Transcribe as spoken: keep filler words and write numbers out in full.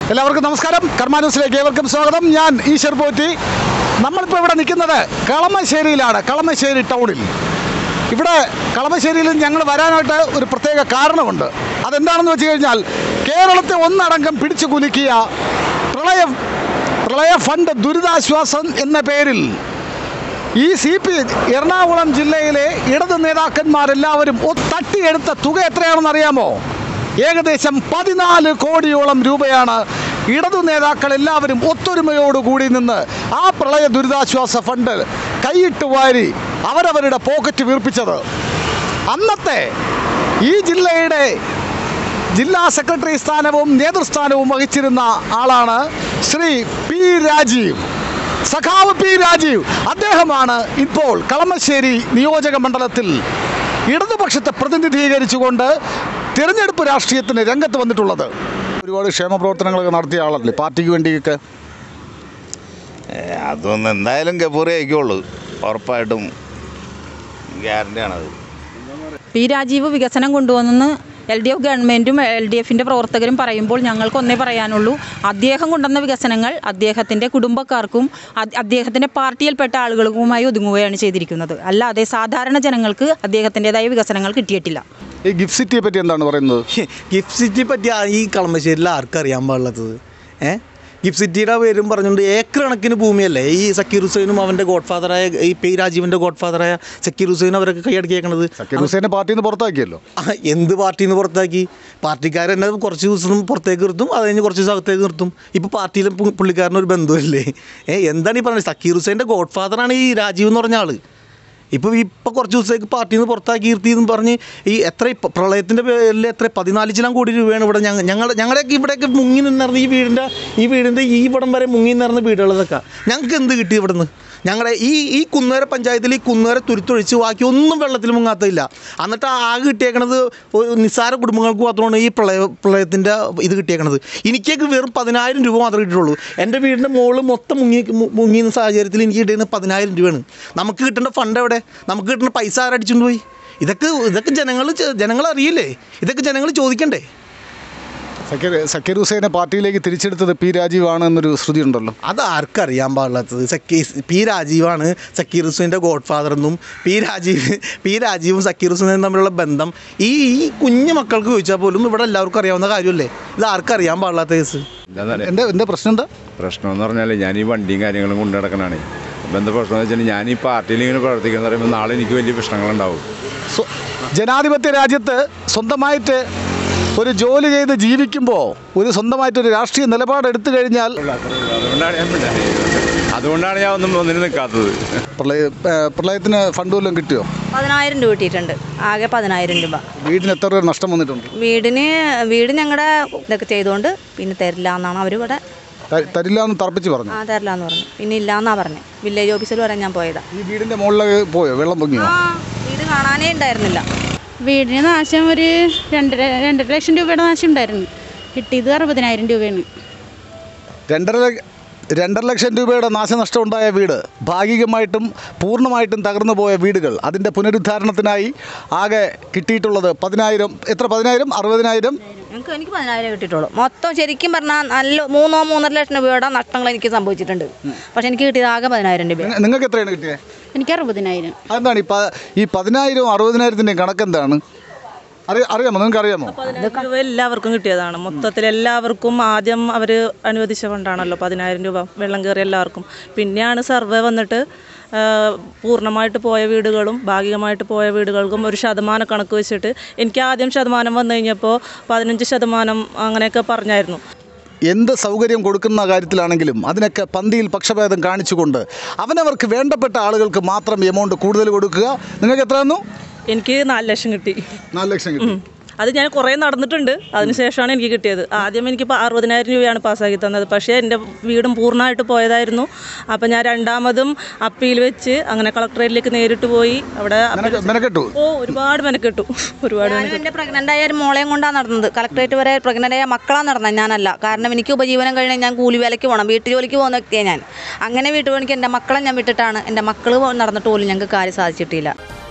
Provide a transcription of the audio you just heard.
എല്ലാവർക്കും നമസ്കാരം. കർമ്മ ന്യൂസിലേക്ക് ഏവർക്കും സ്വാഗതം. ഞാൻ ഈശ്വർ പോറ്റി. നമ്മളിപ്പോൾ ഇവിടെ നിൽക്കുന്നത് കളമശ്ശേരിയിലാണ്, കളമശ്ശേരി ടൗണിൽ. ഇവിടെ കളമശ്ശേരിയിൽ ഞങ്ങൾ വരാനായിട്ട് ഒരു പ്രത്യേക കാരണമുണ്ട്. അതെന്താണെന്ന് വെച്ച് കഴിഞ്ഞാൽ കേരളത്തെ ഒന്നടങ്കം പിടിച്ചു കുലുക്കിയ പ്രളയ പ്രളയ ഫണ്ട് ദുരിതാശ്വാസം എന്ന പേരിൽ ഈ സി പി എറണാകുളം ജില്ലയിലെ ഇടത് നേതാക്കന്മാരെല്ലാവരും തട്ടിയെടുത്ത തുക എത്രയാണെന്ന് അറിയാമോ? ഏകദേശം പതിനാല് കോടിയോളം രൂപയാണ് ഇടതു നേതാക്കൾ എല്ലാവരും ഒത്തൊരുമയോടുകൂടി നിന്ന് ആ പ്രളയ ദുരിതാശ്വാസ ഫണ്ട് കൈയിട്ട് വാരി അവരവരുടെ പോക്കറ്റ് വീർപ്പിച്ചത്. അന്നത്തെ ഈ ജില്ലയുടെ ജില്ലാ സെക്രട്ടറി സ്ഥാനവും നേതൃസ്ഥാനവും വഹിച്ചിരുന്ന ആളാണ് ശ്രീ പി രാജീവ്, സഖാവ് പി രാജീവ്. അദ്ദേഹമാണ് ഇപ്പോൾ കളമശ്ശേരി നിയോജക മണ്ഡലത്തിൽ ഇടതുപക്ഷത്തെ പ്രതിനിധീകരിച്ചുകൊണ്ട് തിരഞ്ഞെടുപ്പ് രാഷ്ട്രീയത്തിന് രംഗത്ത് വന്നിട്ടുള്ളത്. ഒരുപാട് ക്ഷേമ പ്രവർത്തനങ്ങളൊക്കെ നടത്തിയ ആളല്ലേ പാർട്ടിക്ക് വേണ്ടിയൊക്കെ? അതൊന്നും എന്തായാലും ഗപ്പൂറി ആയിക്കോളൂ, ഉറപ്പായിട്ടും ഗ്യാരണ്ടിയാണത്. പി രാജീവ് വികസനം കൊണ്ടുവന്നെന്ന് എൽ ഡി എഫ് ഗവൺമെൻറ്റും എൽ ഡി എഫിൻ്റെ പ്രവർത്തകരും പറയുമ്പോൾ ഞങ്ങൾക്കൊന്നേ പറയാനുള്ളൂ, അദ്ദേഹം കൊണ്ടുവന്ന വികസനങ്ങൾ അദ്ദേഹത്തിൻ്റെ കുടുംബക്കാർക്കും അദ്ദേഹത്തിൻ്റെ പാർട്ടിയിൽപ്പെട്ട ആളുകൾക്കുമായി ഒതുങ്ങുകയാണ് ചെയ്തിരിക്കുന്നത്. അല്ലാതെ സാധാരണ ജനങ്ങൾക്ക് അദ്ദേഹത്തിൻ്റെതായ വികസനങ്ങൾ കിട്ടിയിട്ടില്ല. ഈ ഗിഫ്റ്റ് സിറ്റിയെ പറ്റി എന്താണ് പറയുന്നത്? ഗിഫ്റ്റ് സിറ്റിയെ പറ്റി ഈ കളമശ്ശേരിയിൽ ആർക്കറിയാൻ പാടുള്ളത്? ഏഹ് ഗിഫ്റ്റ് സിറ്റിയുടെ പേരും പറഞ്ഞുകൊണ്ട് ഏക്കർ കണക്കിന് ഭൂമിയല്ലേ ഈ സക്കീർ ഹുസൈനും അവൻ്റെ ഗോഡ് ഫാദറായ ഈ പി രാജീവിൻ്റെ ഗോഡ് ഫാദറായ സക്കീർ ഹുസൈനും അവരൊക്കെ കൈയടക്കിയേക്കണത്. സക്കീർ ഹുസൈനെ പാർട്ടിയിൽ നിന്ന് പുറത്താക്കിയല്ലോ. എന്ത് പാർട്ടിയിൽ നിന്ന് പുറത്താക്കി? പാർട്ടിക്കാരെന്നെ കുറച്ച് ദിവസം പുറത്തേക്ക് നിർത്തും, അത് കഴിഞ്ഞ് കുറച്ച് ദിവസം അകത്തേക്ക് നിർത്തും. ഇപ്പോൾ പാർട്ടിയിലും പുള്ളിക്കാരനൊരു ബന്ധമില്ലേ? ഏഹ് എന്താണ് ഈ പറയുന്നത്? സക്കീർ ഹുസൈൻ്റെ ഗോഡ് ഫാദറാണ് ഈ രാജീവ് എന്ന് പറഞ്ഞ ആൾ. ഇപ്പോൾ ഇപ്പോൾ കുറച്ച് ദിവസത്തേക്ക് പാർട്ടിയിൽ നിന്ന് പുറത്താക്കി ഇരുത്തി എന്ന് പറഞ്ഞ് ഈ എത്ര പ്രളയത്തിൻ്റെ പേരിൽ എത്ര പതിനാല് ചില കോടി രൂപയാണ് ഇവിടെ ഞങ്ങൾ ഞങ്ങൾ ഞങ്ങളുടെയൊക്കെ ഇവിടെയൊക്കെ മുങ്ങി നിന്നിരുന്ന ഈ വീടിൻ്റെ ഈ വീടിൻ്റെ ഈ ഇവിടം വരെ മുങ്ങി നിന്നിരുന്ന വീടുകളതൊക്കെ ഞങ്ങൾക്ക് എന്ത് കിട്ടി ഇവിടെ നിന്ന്? ഞങ്ങളുടെ ഈ ഈ കുന്നുവര പഞ്ചായത്തിൽ ഈ കുന്നുവര തുരുത്തൊഴിച്ച് ബാക്കി ഒന്നും വെള്ളത്തിൽ മുങ്ങാത്തില്ല. എന്നിട്ട് ആകെ കിട്ടിയേക്കണത് നിസ്സാര കുടുംബങ്ങൾക്ക് മാത്രമാണ് ഈ പ്രളയ പ്രളയത്തിൻ്റെ ഇത് കിട്ടിയേക്കണത്. എനിക്കൊക്കെ വെറും പതിനായിരം രൂപ മാത്രമേ കിട്ടുള്ളൂ. എൻ്റെ വീടിൻ്റെ മുകളിൽ മൊത്തം മുങ്ങി മുങ്ങിയുന്ന സാഹചര്യത്തിൽ എനിക്ക് കിട്ടുന്ന പതിനായിരം രൂപയാണ്. നമുക്ക് കിട്ടേണ്ട ഫണ്ട് എവിടെ? നമുക്ക് കിട്ടുന്ന പൈസ ആരടിച്ചുകൊണ്ട് പോയി? ഇതൊക്കെ ഇതൊക്കെ ജനങ്ങൾ ജനങ്ങൾ അറിയില്ലേ? ഇതൊക്കെ ജനങ്ങൾ ചോദിക്കണ്ടേ? സക്കീർ സക്കീർ ഹുസൈനെ പാർട്ടിയിലേക്ക് തിരിച്ചെടുത്തത് പി രാജീവാണ് എന്നൊരു ശ്രുതി ഉണ്ടല്ലോ. അത് ആർക്കറിയാൻ പാടില്ലാത്തത്? സക്കീർ പി രാജീവാണ് സക്കീർ ഹുസൈൻ്റെ ഗോഡ് ഫാദർ എന്നും പി രാജീവ് പി രാജീവും സക്കീർ ഹുസൈനും തമ്മിലുള്ള ബന്ധം ഈ ഈ കുഞ്ഞു മക്കൾക്ക് ചോദിച്ചാൽ പോലും ഇവിടെ എല്ലാവർക്കും അറിയാവുന്ന കാര്യമല്ലേ? ഇത് ആർക്കറിയാൻ പാടില്ലാത്ത കേസ്. എന്താ എന്താ പ്രശ്നം? എന്താ പ്രശ്നം എന്ന് പറഞ്ഞാൽ ഞാൻ ഈ വണ്ടിയും കാര്യങ്ങളും കൊണ്ടു നടക്കണതാണ്. അപ്പോൾ എന്താ പ്രശ്നം എന്ന് വെച്ചാൽ ഞാൻ ഈ പാർട്ടിയിൽ ഇങ്ങനെ പ്രവർത്തിക്കുന്നത് പറയുമ്പോൾ നാളെ എനിക്ക് വലിയ പ്രശ്നങ്ങളുണ്ടാവും. ജനാധിപത്യ രാജ്യത്ത് സ്വന്തമായിട്ട് ഒരു ജോലി ചെയ്ത് ജീവിക്കുമ്പോൾ ഒരു സ്വന്തമായിട്ടൊരു രാഷ്ട്രീയ നിലപാടെടുത്തു കഴിഞ്ഞാൽ അതുകൊണ്ടാണ് ഞാൻ അതുകൊണ്ടാണ് ഞാൻ ഒന്നും ഒന്നിനും നിൽക്കാത്തത്. പ്രളയ പ്രളയത്തിന് ഫണ്ട് വല്ലതും കിട്ടിയോ? പതിനായിരം രൂപ കിട്ടിയിട്ടുണ്ട്, ആകെ പതിനായിരം രൂപ. വീടിന് എത്ര രൂപ നഷ്ടം വന്നിട്ടുണ്ട്? വീടിന് വീട് ഞങ്ങളുടെ ഇതൊക്കെ ചെയ്തുകൊണ്ട് പിന്നെ തരില്ല എന്നാണ് അവരിവിടെ തരില്ല എന്ന് തർപ്പിച്ച് പറഞ്ഞു. ആ തരില്ല എന്ന് പറഞ്ഞു. പിന്നെ ഇല്ലാന്നാ പറഞ്ഞു. വില്ലേജ് ഓഫീസിൽ വരെ ഞാൻ പോയതാ. ഈ വീടിൻ്റെ മുകളിൽ പോയോ? വെള്ളം പൊങ്ങിയോ? ആ വീട് കാണാനേ ഉണ്ടായിരുന്നില്ല. വീടിന് നാശം ഒരു രണ്ടര രണ്ടര ലക്ഷം രൂപയുടെ നാശം ഉണ്ടായിരുന്നു. കിട്ടിയത് അറുപതിനായിരം രൂപയാണ്. രണ്ടര രണ്ടര ലക്ഷം രൂപയുടെ നാശനഷ്ടം ഉണ്ടായ വീട്, ഭാഗികമായിട്ടും പൂർണ്ണമായിട്ടും തകർന്നു പോയ വീടുകൾ, അതിൻ്റെ പുനരുദ്ധാരണത്തിനായി ആകെ കിട്ടിയിട്ടുള്ളത് പതിനായിരം. എത്ര? പതിനായിരം? അറുപതിനായിരം? എനിക്ക് എനിക്ക് പതിനായിരം കിട്ടിയിട്ടുള്ളൂ. മൊത്തം ശരിക്കും പറഞ്ഞാൽ നല്ല മൂന്നോ മൂന്നര ലക്ഷം രൂപയുടെ നഷ്ടങ്ങൾ എനിക്ക് സംഭവിച്ചിട്ടുണ്ട്. പക്ഷെ എനിക്ക് കിട്ടിയത് ആകെ പതിനായിരം രൂപ. നിങ്ങൾക്ക് എത്രയാണ് കിട്ടിയത്? എനിക്ക് അറുപതിനായിരം. അതെന്താണ് ഈ ഈ പതിനായിരവും അറുപതിനായിരത്തിൻ്റെയും കണക്കെന്താണ്? അറിയാം അറിയാമോ? നിങ്ങൾക്ക് അറിയാമോ? പതിനായിരം രൂപ എല്ലാവർക്കും കിട്ടിയതാണ്. മൊത്തത്തിൽ എല്ലാവർക്കും ആദ്യം അവർ അനുവദിച്ച ഫണ്ടാണല്ലോ പതിനായിരം രൂപ വെള്ളം കയറി എല്ലാവർക്കും. പിന്നെയാണ് സർവേ വന്നിട്ട് പൂർണ്ണമായിട്ട് പോയ വീടുകളും ഭാഗികമായിട്ട് പോയ വീടുകൾക്കും ഒരു ശതമാനം കണക്ക് വെച്ചിട്ട് എനിക്ക് ആദ്യം ശതമാനം വന്നു കഴിഞ്ഞപ്പോൾ പതിനഞ്ച് ശതമാനം അങ്ങനെയൊക്കെ പറഞ്ഞായിരുന്നു. എന്ത് സൗകര്യം കൊടുക്കുന്ന കാര്യത്തിലാണെങ്കിലും അതിനൊക്കെ പന്തിയിൽ പക്ഷഭേദം കാണിച്ചുകൊണ്ട് അവനവർക്ക് വേണ്ടപ്പെട്ട ആളുകൾക്ക് മാത്രം എമൗണ്ട് കൂടുതൽ കൊടുക്കുക. നിങ്ങൾക്ക് എത്ര തന്നു? എനിക്ക് നാല് ലക്ഷം കിട്ടി. നാല് ലക്ഷം കിട്ടി. അത് ഞാൻ കുറേ നടന്നിട്ടുണ്ട്, അതിനുശേഷമാണ് എനിക്ക് കിട്ടിയത്. ആദ്യം എനിക്ക് അറുപതിനായിരം രൂപയാണ് പാസ്സാക്കി തന്നത്. പക്ഷേ എൻ്റെ വീടും പൂർണ്ണമായിട്ട് പോയതായിരുന്നു. അപ്പോൾ ഞാൻ രണ്ടാമതും അപ്പീൽ വെച്ച് അങ്ങനെ കളക്ടറേറ്റിലേക്ക് നേരിട്ട് പോയി. അവിടെ ഓ ഒരുപാട് മെനക്കെട്ടു ഒരുപാട് എൻ്റെ പ്രഗ്നൻ്റ് ആയ ഒരു മോളെയും കൊണ്ടാണ് നടന്നത്. കളക്ടറേറ്റ് വരെ പ്രഗ്നൻ്റ് ആയ മക്കളാണ് നടന്നത്, ഞാനല്ല. കാരണം എനിക്ക് ഉപജീവനം കഴിഞ്ഞാൽ ഞാൻ കൂലി വേലയ്ക്ക് പോകണം, വീട്ടു ജോലിക്ക് പോകുന്ന വ്യക്തിയാണ് ഞാൻ. അങ്ങനെ വീട്ടുപണിക്ക് എൻ്റെ മക്കളെ ഞാൻ വിട്ടിട്ടാണ്. എൻ്റെ മക്കൾ നടന്നിട്ട് പോലും ഞങ്ങൾക്ക് കാര്യം സാധിച്ചിട്ടില്ല.